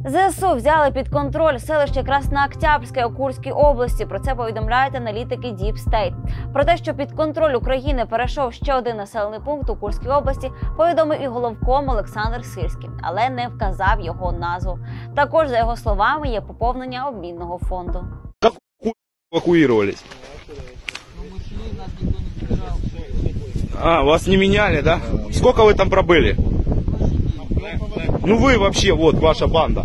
ЗСУ взяли під контроль селище Краснооктябрське у Курській області. Про це повідомляють аналітики Deep State. Про те, що під контроль України перейшов ще один населений пункт у Курській області, повідомив і головком Олександр Сирський, але не вказав його назву. Також, за його словами, є поповнення обмінного фонду. Как эвакуировались? А, вас не меняли, да? Сколько вы там пробыли? Ну вы вообще, вот ваша банда.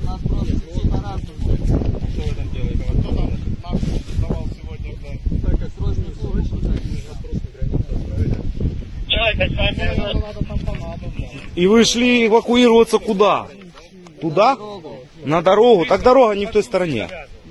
И вы шли эвакуироваться куда? Туда? На дорогу? Так дорога не в той стороне.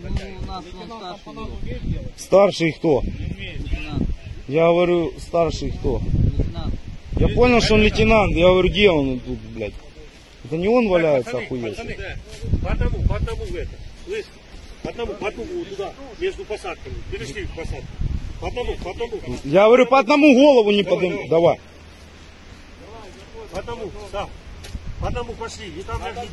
Старший кто? Я говорю, старший кто? Я понял, что он лейтенант. Я говорю, где он тут, блядь? Это не он валяется, охуел? По одному это. Слышь? По одному туда, между посадками. Перешли к посадке. По одному. Я говорю, по одному голову не поднимай. Давай. По одному, став. По одному пошли. И там лягли.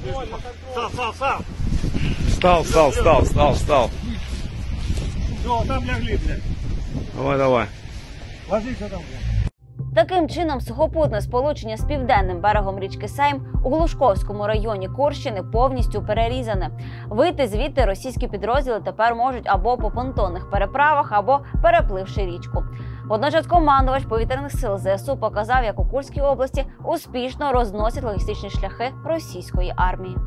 Став. Все, там лягли, блядь. Давай. Ложись там, блядь. Таким чином, сухопутне сполучення з південним берегом річки Сейм у Глушковському районі Курщини повністю перерізане. Вийти звідти російські підрозділи тепер можуть або по понтонних переправах, або перепливши річку. Водночас командувач повітряних сил ЗСУ показав, як у Курській області успішно розносять логістичні шляхи російської армії.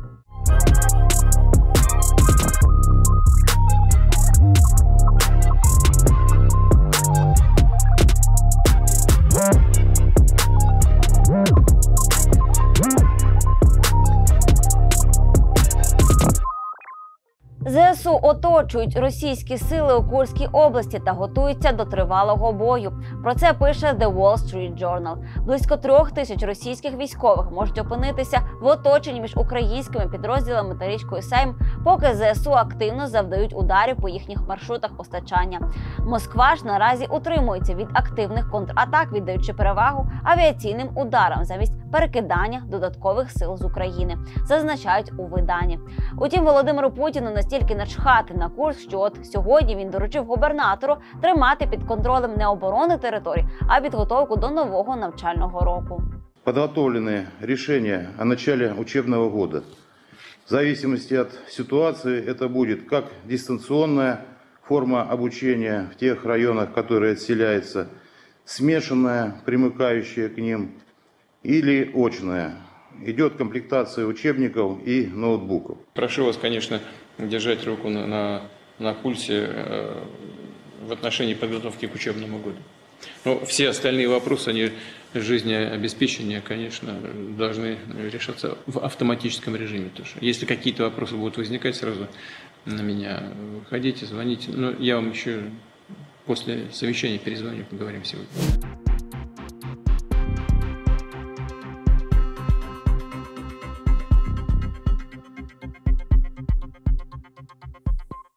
ЗСУ оточують російські сили у Курській області та готуються до тривалого бою. Про це пише The Wall Street Journal. Близько 3000 російських військових можуть опинитися в оточенні між українськими підрозділами та річкою Сейм, поки ЗСУ активно завдають ударів по їхніх маршрутах постачання. Москва ж наразі утримується від активних контратак, віддаючи перевагу авіаційним ударам замість перекидання додаткових сил з України, зазначають у виданні. Утім, Володимиру Путіну настільки начхати на Курськ, що от сьогодні він доручив губернатору тримати під контролем не оборони територій, а підготовку до нового навчального року. Подготовлены решения о начале учебного года. В зависимости от ситуации это будет как дистанционная форма обучения в тех районах, которые отселяются, смешанная, примыкающая к ним, или очная. Идет комплектация учебников и ноутбуков. Прошу вас, конечно, держать руку на пульсе в отношении подготовки к учебному году. Но все остальные вопросы, они жизнеобеспечения, конечно, должны решаться в автоматическом режиме. Потому что если какие-то вопросы будут возникать, сразу на меня выходите, звоните. Но я вам еще после совещания перезвоню, поговорим сегодня.